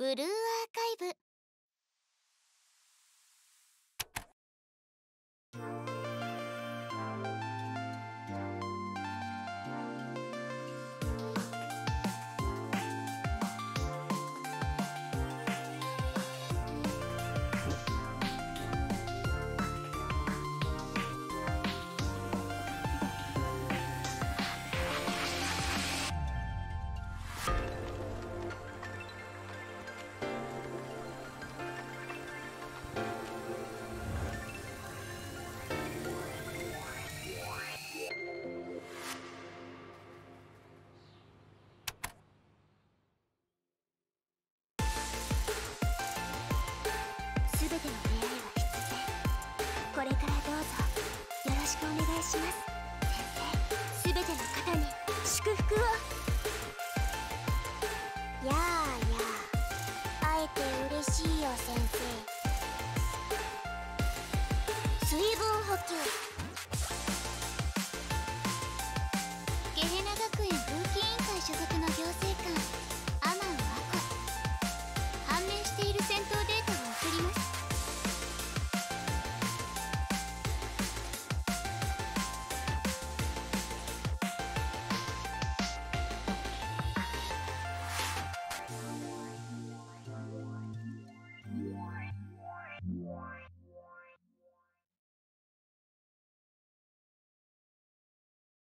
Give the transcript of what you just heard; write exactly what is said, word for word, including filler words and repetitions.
ブルーアーカイブ。すべての出会いは必然。これからどうぞよろしくお願いします。先生、すべての方に祝福を。